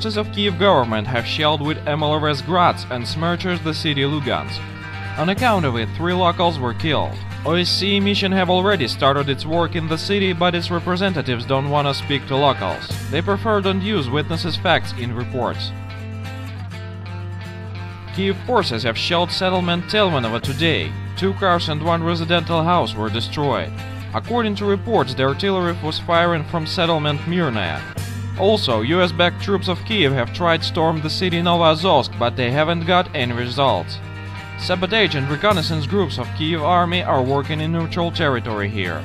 forces of Kiev government have shelled with MLRS Graz and smirches the city Lugansk. On account of it, 3 locals were killed. OSCE mission have already started its work in the city, but its representatives don't want to speak to locals. They prefer don't use witnesses' facts in reports. Kiev forces have shelled settlement Telmanovo today. 2 cars and 1 residential house were destroyed. According to reports, the artillery was firing from settlement Myrnaya. Also, US-backed troops of Kiev have tried to storm the city Novozovsk, but they haven't got any results. Sabotage and reconnaissance groups of Kiev army are working in neutral territory here.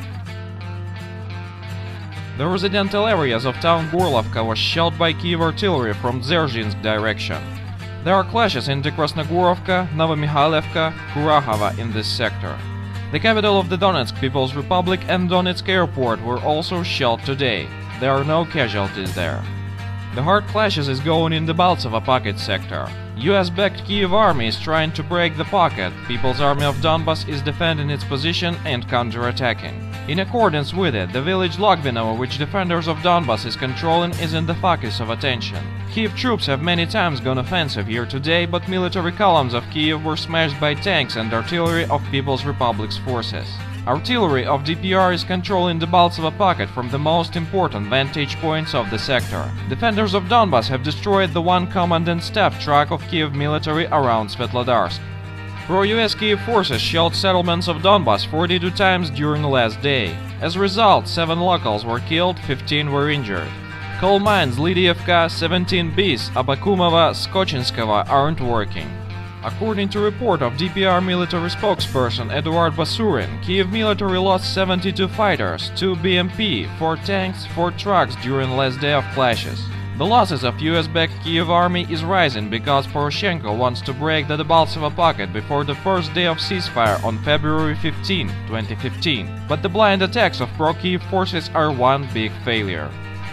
The residential areas of town Gorlovka was shelled by Kiev artillery from Dzerzhinsk direction. There are clashes in Krasnogorovka, Novomikhailivka, Kurakhova in this sector. The capital of the Donetsk People's Republic and Donetsk Airport were also shelled today. There are no casualties there. The hard clashes is going in the Baltsova pocket sector. US-backed Kiev army is trying to break the pocket. People's Army of Donbass is defending its position and counter-attacking. In accordance with it, the village Logvinovo, which defenders of Donbass is controlling, is in the focus of attention. Kiev troops have many times gone offensive here today, but military columns of Kiev were smashed by tanks and artillery of People's Republic's forces. Artillery of DPR is controlling the Baltsova pocket from the most important vantage points of the sector. Defenders of Donbass have destroyed the 1 commandant staff truck of Kiev military around Svetlodarsk. Pro-US Kiev forces shelled settlements of Donbass 42 times during the last day. As a result, 7 locals were killed, 15 were injured. Coal mines Lydievka, 17 Bis, Abakumova, Skochinskova aren't working. According to report of DPR military spokesperson Eduard Basurin, Kiev military lost 72 fighters, 2 BMP, 4 tanks, 4 trucks during the last day of clashes. The losses of US-backed Kiev army is rising because Poroshenko wants to break the Debaltseva pocket before the first day of ceasefire on February 15, 2015. But the blind attacks of pro-Kiev forces are one big failure.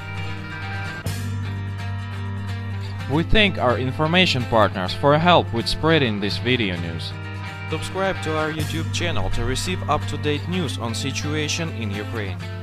We thank our information partners for help with spreading this video news. Subscribe to our YouTube channel to receive up-to-date news on situation in Ukraine.